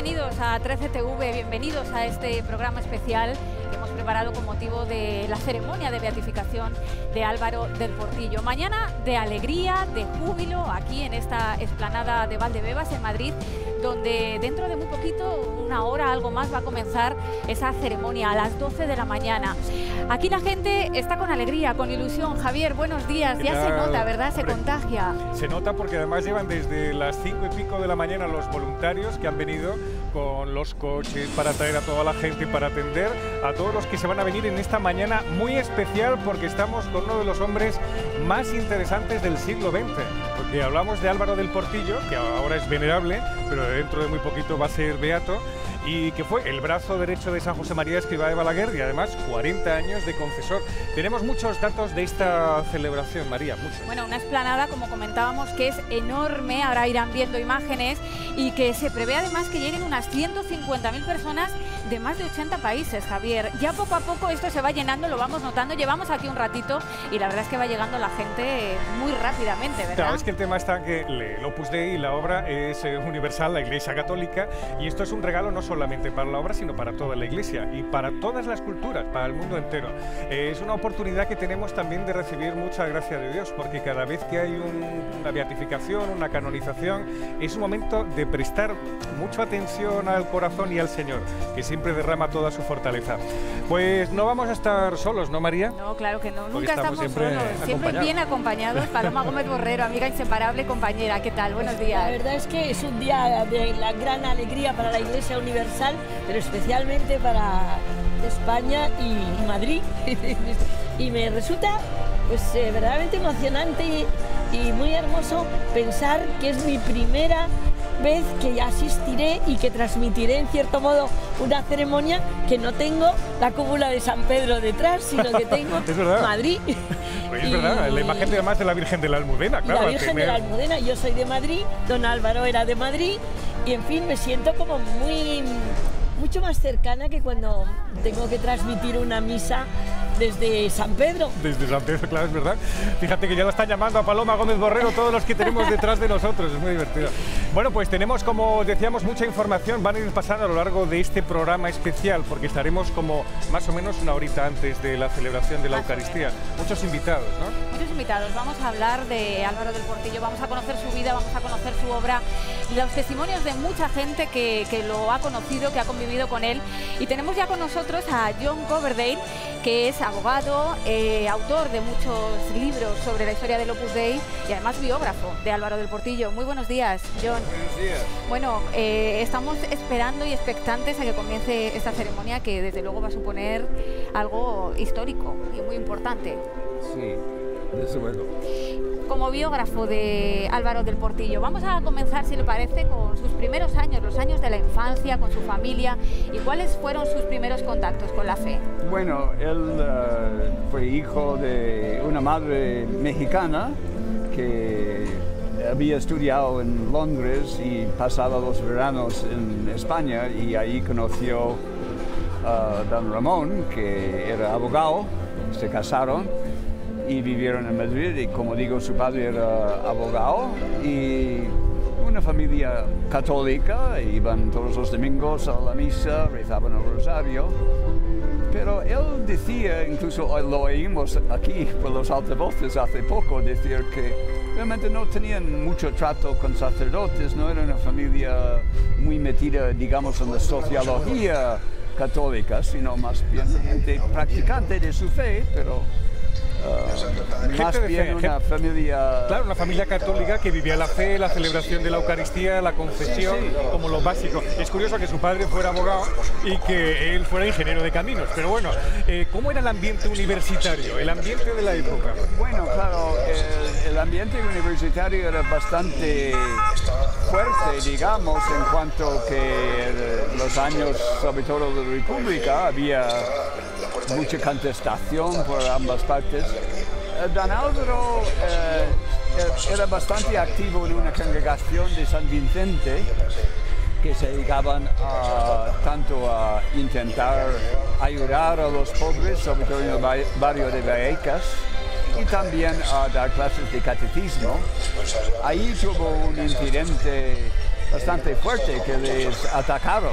bienvenidos a 13TV, bienvenidos a este programa especial que hemos preparado con motivo de la ceremonia de beatificación de Álvaro del Portillo. Mañana de alegría, de júbilo, aquí en esta explanada de Valdebebas, en Madrid, donde dentro de muy poquito, una hora, algo más, va a comenzar esa ceremonia a las 12 de la mañana. Aquí la gente está con alegría, con ilusión. Javier, buenos días. Ya se nota, ¿verdad? Se contagia. Se nota porque además llevan desde las 5 y pico de la mañana los voluntarios que han venido con los coches para traer a toda la gente, para atender a todos los que se van a venir en esta mañana muy especial, porque estamos con uno de los hombres más interesantes del siglo XX. Porque hablamos de Álvaro del Portillo, que ahora es venerable, pero dentro de muy poquito va a ser beato, y que fue el brazo derecho de San José María Escrivá de Balaguer y además 40 años de confesor. Tenemos muchos datos de esta celebración, María, muchos. Bueno, una explanada, como comentábamos, que es enorme, ahora irán viendo imágenes, y que se prevé además que lleguen unas 150.000 personas de más de 80 países, Javier. Ya poco a poco esto se va llenando, lo vamos notando, llevamos aquí un ratito y la verdad es que va llegando la gente muy rápidamente, ¿verdad? Claro, es que el tema está que el Opus Dei, la obra, es universal, la Iglesia Católica, y esto es un regalo no solamente para la obra, sino para toda la Iglesia y para todas las culturas, para el mundo entero. Es una oportunidad que tenemos también de recibir mucha gracia de Dios, porque cada vez que hay una beatificación, una canonización, es un momento de prestar mucha atención al corazón y al Señor, que siempre derrama toda su fortaleza. Pues no vamos a estar solos, ¿no, María? No, claro que no, Porque nunca estamos solos, siempre bien acompañados. Paloma Gómez Borrero, amiga inseparable, compañera, ¿qué tal? Buenos días. La verdad es que es un día de la gran alegría para la Iglesia Universal, pero especialmente para España y Madrid. Y me resulta pues verdaderamente emocionante y muy hermoso pensar que es mi primera vez que asistiré y que transmitiré en cierto modo una ceremonia que no tengo la cúpula de San Pedro detrás, sino que tengo Madrid. Pues es verdad, la imagen además de la Virgen de la Almudena, claro. La Virgen de la Almudena, yo soy de Madrid, don Álvaro era de Madrid, y en fin, me siento como mucho más cercana que cuando tengo que transmitir una misa desde San Pedro. Desde San Pedro, claro, es verdad. Fíjate que ya la están llamando a Paloma Gómez Borrero todos los que tenemos detrás de nosotros, es muy divertido. Bueno, pues tenemos, como decíamos, mucha información, van a ir pasando a lo largo de este programa especial, porque estaremos como más o menos una horita antes de la celebración de la Eucaristía. Muchos invitados, ¿no? Muchos invitados. Vamos a hablar de Álvaro del Portillo, vamos a conocer su vida, vamos a conocer su obra, los testimonios de mucha gente que lo ha conocido, que ha convivido con él. Y tenemos ya con nosotros a John Coverdale, que es abogado, autor de muchos libros sobre la historia del Opus Dei y además biógrafo de Álvaro del Portillo. Muy buenos días, John. Buenos días. Bueno, estamos esperando y expectantes a que comience esta ceremonia, que desde luego va a suponer algo histórico y muy importante. Sí, desde luego. Como biógrafo de Álvaro del Portillo, vamos a comenzar, si le parece, con sus primeros años, los años de la infancia, con su familia, y cuáles fueron sus primeros contactos con la fe. Bueno, él fue hijo de una madre mexicana que había estudiado en Londres y pasaba los veranos en España, y ahí conoció a don Ramón, que era abogado. Se casaron y vivieron en Madrid, y como digo, su padre era abogado, y una familia católica, iban todos los domingos a la misa, rezaban el rosario, pero él decía, incluso lo oímos aquí por los altavoces hace poco, decir que realmente no tenían mucho trato con sacerdotes, no era una familia muy metida, digamos, en la sociología católica, sino más bien gente practicante de su fe, pero más bien una familia... Claro, una familia católica que vivía la fe, la celebración de la Eucaristía, la confesión, como lo básico. Es curioso que su padre fuera abogado y que él fuera ingeniero de caminos, pero bueno, ¿cómo era el ambiente universitario, el ambiente de la época? Bueno, claro, el ambiente universitario era bastante fuerte, digamos, en cuanto que los años, sobre todo de la República, había mucha contestación por ambas partes. Don Álvaro era bastante activo en una congregación de San Vicente que se dedicaban tanto a intentar ayudar a los pobres, sobre todo en el barrio de Vallecas, y también a dar clases de catecismo. Ahí tuvo un incidente bastante fuerte que les atacaron.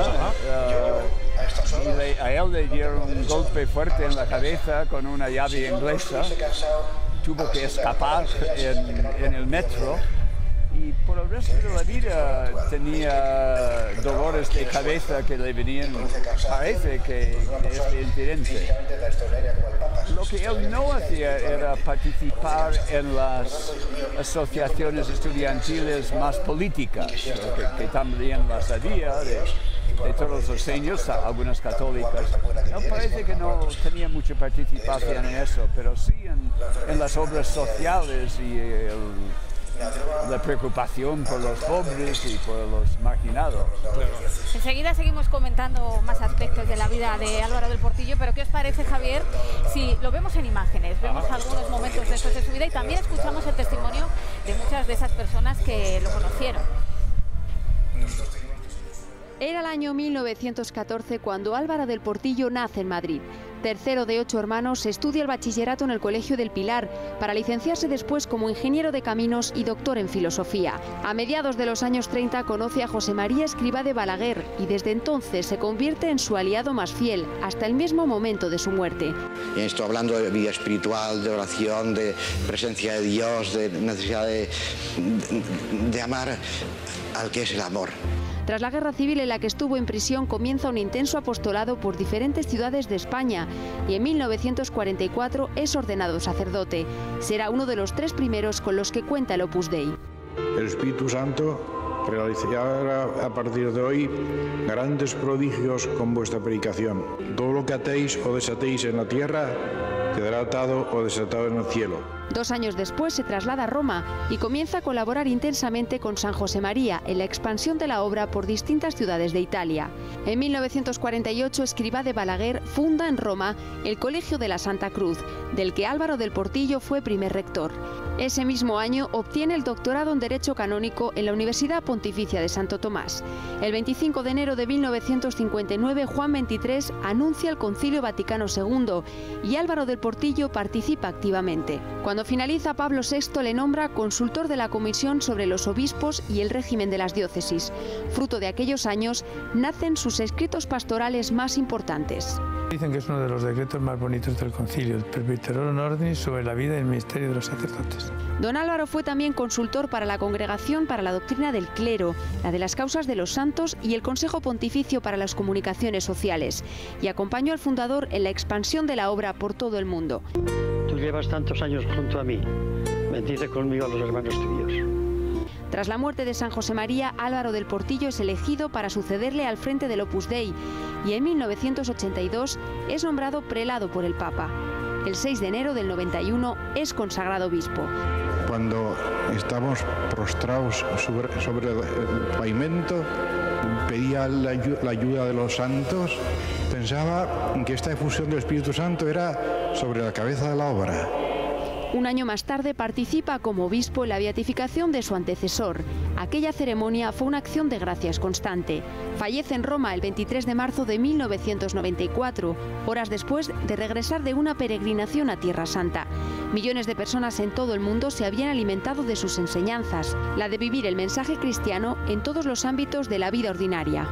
Y a él le dieron un golpe fuerte en la cabeza con una llave inglesa. Tuvo que escapar en el metro. Y por el resto de la vida tenía dolores de cabeza que le venían, parece que de este incidente. Lo que él no hacía era participar en las asociaciones estudiantiles más políticas, que también las había, de todos los años, algunas católicas. Él parece que no tenía mucha participación en eso, pero sí en las obras sociales y la preocupación por los pobres y por los marginados. Enseguida seguimos comentando más aspectos de la vida de Álvaro del Portillo, pero ¿qué os parece, Javier, si lo vemos en imágenes? Vemos algunos momentos de su vida y también escuchamos el testimonio de muchas de esas personas que lo conocieron. Era el año 1914 cuando Álvaro del Portillo nace en Madrid. Tercero de 8 hermanos, estudia el bachillerato en el Colegio del Pilar, para licenciarse después como ingeniero de caminos y doctor en filosofía. A mediados de los años 30 conoce a José María Escrivá de Balaguer y desde entonces se convierte en su aliado más fiel, hasta el mismo momento de su muerte. Y esto hablando de vida espiritual, de oración, de presencia de Dios, de necesidad de amar al que es el amor. Tras la guerra civil en la que estuvo en prisión, comienza un intenso apostolado por diferentes ciudades de España y en 1944 es ordenado sacerdote. Será uno de los 3 primeros con los que cuenta el Opus Dei. El Espíritu Santo realizará a partir de hoy grandes prodigios con vuestra predicación. Todo lo que atéis o desatéis en la tierra quedará atado o desatado en el cielo. 2 años después se traslada a Roma y comienza a colaborar intensamente con San José María en la expansión de la obra por distintas ciudades de Italia. En 1948, Escrivá de Balaguer funda en Roma el Colegio de la Santa Cruz, del que Álvaro del Portillo fue primer rector. Ese mismo año obtiene el doctorado en Derecho Canónico en la Universidad Pontificia de Santo Tomás. El 25 de enero de 1959, Juan XXIII anuncia el Concilio Vaticano II y Álvaro del Portillo participa activamente. Cuando finaliza, Pablo VI le nombra consultor de la Comisión sobre los Obispos y el régimen de las diócesis. Fruto de aquellos años, nacen sus escritos pastorales más importantes. Dicen que es uno de los decretos más bonitos del concilio, el Presbyterorum Ordinis sobre la vida y el ministerio de los sacerdotes. Don Álvaro fue también consultor para la Congregación para la Doctrina del Clero, la de las Causas de los Santos y el Consejo Pontificio para las Comunicaciones Sociales, y acompañó al fundador en la expansión de la obra por todo el mundo. Tú llevas tantos años junto a mí, bendice conmigo a los hermanos tuyos. Tras la muerte de San José María, Álvaro del Portillo es elegido para sucederle al frente del Opus Dei y en 1982 es nombrado prelado por el Papa. El 6 de enero del 91 es consagrado obispo. Cuando estamos prostrados sobre el pavimento, pedía la ayuda de los santos, pensaba que esta efusión del Espíritu Santo era sobre la cabeza de la obra. Un año más tarde participa como obispo en la beatificación de su antecesor. Aquella ceremonia fue una acción de gracias constante. Fallece en Roma el 23 de marzo de 1994, horas después de regresar de una peregrinación a Tierra Santa. Millones de personas en todo el mundo se habían alimentado de sus enseñanzas, la de vivir el mensaje cristiano en todos los ámbitos de la vida ordinaria.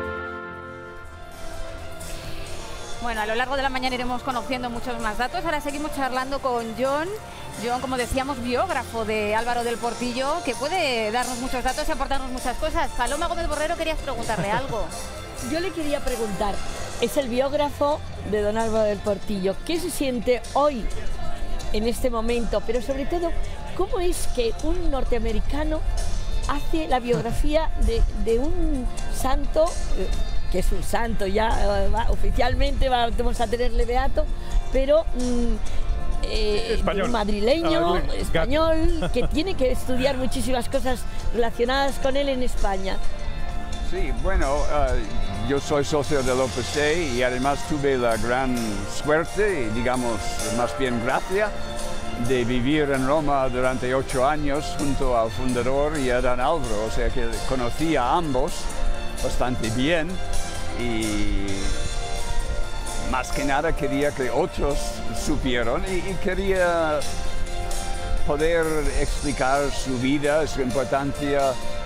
Bueno, a lo largo de la mañana iremos conociendo muchos más datos. Ahora seguimos charlando con John. John, como decíamos, biógrafo de Álvaro del Portillo, que puede darnos muchos datos y aportarnos muchas cosas. Paloma Gómez Borrero, querías preguntarle algo. Yo le quería preguntar, es el biógrafo de don Álvaro del Portillo. ¿Qué se siente hoy, en este momento? Pero sobre todo, ¿cómo es que un norteamericano hace la biografía de un santo, que es un santo ya, oficialmente vamos a tenerle beato, pero español. Madrileño, español, que tiene que estudiar muchísimas cosas relacionadas con él en España? Sí, bueno, yo soy socio del Opus Dei y además tuve la gran suerte, digamos, más bien gracia, de vivir en Roma durante 8 años junto al fundador y a don Álvaro, o sea que conocí a ambos bastante bien y más que nada quería que otros supieran y quería poder explicar su vida, su importancia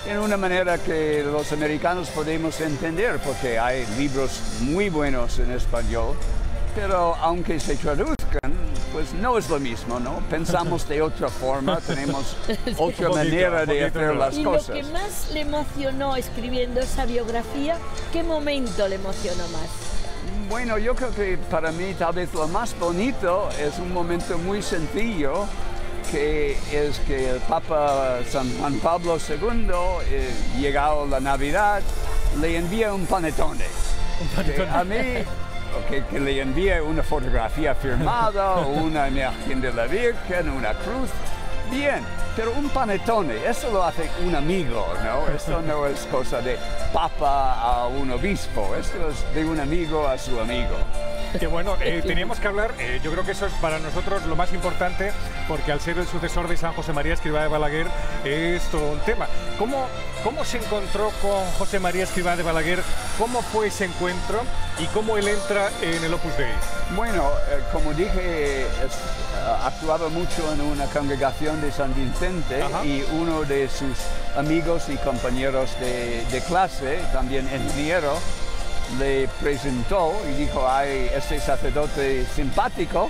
en una manera que los americanos podemos entender, porque hay libros muy buenos en español, pero aunque se traduzcan, pues no es lo mismo, ¿no? Pensamos de otra forma, tenemos otra manera de hacer las cosas. Y lo que más le emocionó escribiendo esa biografía, ¿qué momento le emocionó más? Bueno, yo creo que para mí tal vez lo más bonito es un momento muy sencillo, que es que el Papa San Juan Pablo II, llegado la Navidad, le envía un panettone. A mí, que le envía una fotografía firmada, una imagen de la Virgen, una cruz, bien, pero un panettone, eso lo hace un amigo, ¿no? Eso no es cosa de papa a un obispo, esto es de un amigo a su amigo. Que bueno, teníamos que hablar, yo creo que eso es para nosotros lo más importante, porque al ser el sucesor de San José María Escrivá de Balaguer es todo un tema. ¿Cómo se encontró con José María Escrivá de Balaguer? ¿Cómo fue ese encuentro y cómo él entra en el Opus Dei? Bueno, como dije, actuaba mucho en una congregación de San Vicente. Ajá. Y uno de sus amigos y compañeros de clase, también ingeniero, le presentó y dijo, hay este sacerdote simpático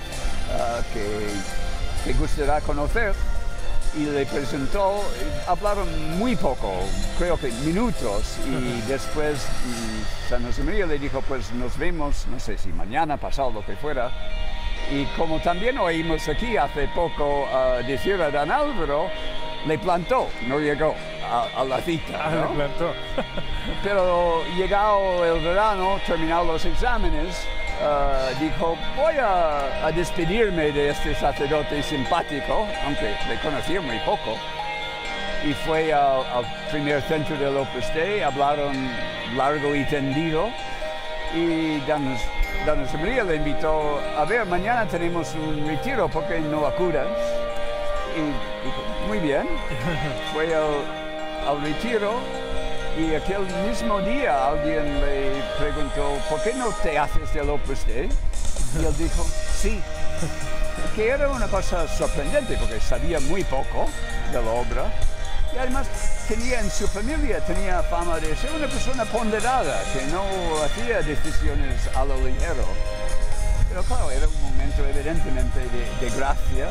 que gustaría conocer, y le presentó. Hablaron muy poco, creo que minutos, y después San José María le dijo, pues nos vemos, no sé si mañana, pasado, lo que fuera. Y como también oímos aquí hace poco decir a don Álvaro, le plantó, no llegó a la cita, ¿no? Le plantó. Pero llegado el verano, terminados los exámenes, dijo, voy a despedirme de este sacerdote simpático, aunque le conocía muy poco. Y fue al primer centro del Opus Dei, hablaron largo y tendido, y don José María le invitó, a ver, mañana tenemos un retiro, ¿por qué no acudas? Y dijo, muy bien, fue al retiro, y aquel mismo día alguien le preguntó, ¿por qué no te haces del Opus Dei? Y él dijo, sí, que era una cosa sorprendente, porque sabía muy poco de la obra, y además tenía en su familia, tenía fama de ser una persona ponderada, que no hacía decisiones a lo ligero. Pero claro, era un momento evidentemente de gracia.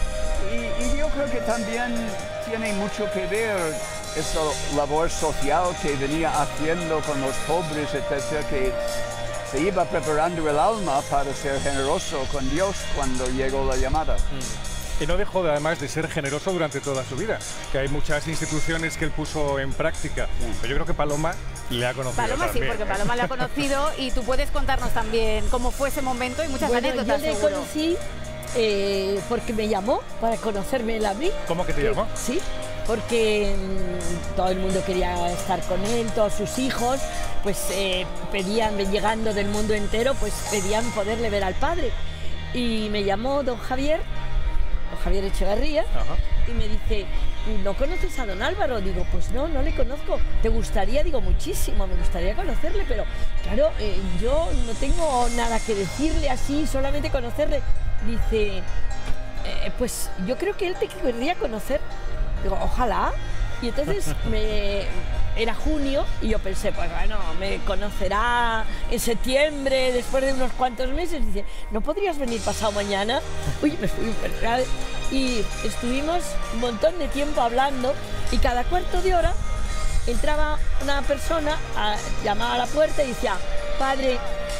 Y yo creo que también tiene mucho que ver esa labor social que venía haciendo con los pobres, etcétera, que se iba preparando el alma para ser generoso con Dios cuando llegó la llamada. Y no dejó además de ser generoso durante toda su vida, que hay muchas instituciones que él puso en práctica. Sí. Pero yo creo que Paloma le ha conocido Paloma también, sí, porque Paloma le ha conocido, y tú puedes contarnos también cómo fue ese momento y muchas anécdotas. Yo le conocí porque me llamó para conocerme él a mí. ¿Cómo que te llamó? Sí, porque todo el mundo quería estar con él, todos sus hijos, pues pedían, llegando del mundo entero, pues pedían poderle ver al padre. Y me llamó don Javier Echeverría. Ajá. Y me dice, ¿no conoces a don Álvaro? Digo, pues no le conozco. ¿Te gustaría? Digo, muchísimo, me gustaría conocerle, pero claro, yo no tengo nada que decirle así, solamente conocerle. Dice, pues yo creo que él te querría conocer. Digo, ojalá. Y entonces era junio y yo pensé, pues bueno, me conocerá en septiembre, después de unos cuantos meses. Dice, ¿no podrías venir pasado mañana? Uy, me fui y estuvimos un montón de tiempo hablando, y cada cuarto de hora entraba una persona, llamaba a la puerta y decía, padre,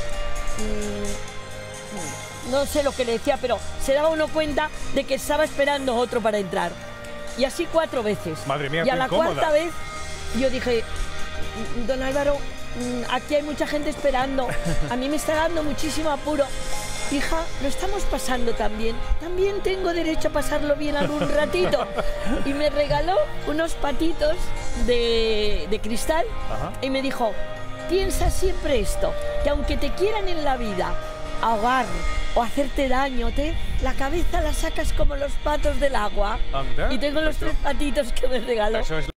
no sé lo que le decía, pero se daba uno cuenta de que estaba esperando otro para entrar. Y así 4 veces. Madre mía, y a la cuarta vez yo dije, don Álvaro, aquí hay mucha gente esperando, a mí me está dando muchísimo apuro. Hija, lo estamos pasando tan bien, también tengo derecho a pasarlo bien algún ratito. Y me regaló unos patitos de cristal. Ajá. Y me dijo, piensa siempre esto, que aunque te quieran en la vida ahogar o hacerte daño, la cabeza la sacas como los patos del agua. ¿Anda? Y tengo los 3 patitos que me regaló.